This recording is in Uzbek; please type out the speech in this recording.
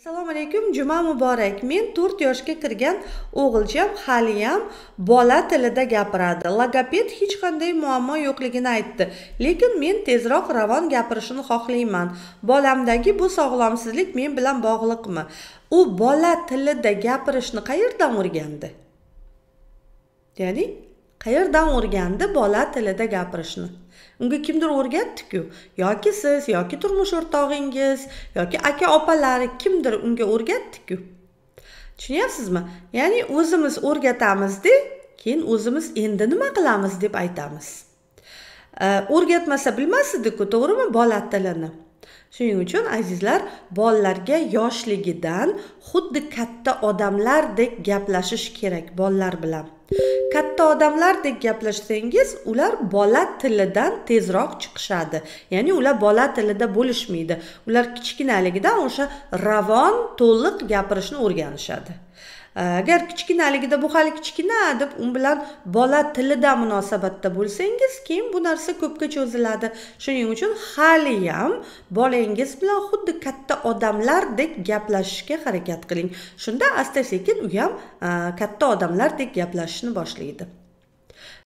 Assalomu alaykum, juma muborak. Men 4 yoshga kirgan o'g'ilcham haliyam bola tilida gapiradi. Logoped hech qanday muammo yo'qligini aytdi, lekin men tezroq ravon gapirishini xohlayman. Bolamdagi bu sog'lomsizlik men bilan bog'liqmi? U bola tilida gapirishni qayerdan o'rgandi? Ya'ni qayerdan o'rgandi bola tilida gapirishni? Unga kimdir o'rgatdi-ku, yoki siz, yoki turmush o'rtog'ingiz, yoki aka-opalari kimdir unga o'rgatdi-ku. Tushunyapsizmi? Ya'ni o'zimiz o'rgatamiz-da, keyin o'zimiz endi nima qilamiz deb aytamiz. O'rgatmasa bilmasdi-ku, to'g'rimi, bola tilini? Shuning uchun azizlar, bolalarga yoshligidan xuddi katta odamlardek gaplashish kerak bolalar bilan. Katta odamlardek gaplashsangiz, ular bola tilidan tezroq chiqishadi. Ya'ni ular bola tilida bo'lishmaydi. Ular kichkinaligidan o'sha ravon, to'liq gapirishni o'rganishadi. Agar kichkinaligida bu hali kichkina deb u bilan bola tilida munosabatda bo'lsangiz, keyin bu narsa ko'pga cho'ziladi. Shuning uchun haliyam bolangiz bilan xuddi katta odamlardek gaplashishga harakat qiling. Shunda asta-sekin u ham katta odamlardek gaplashishni boshlaydi.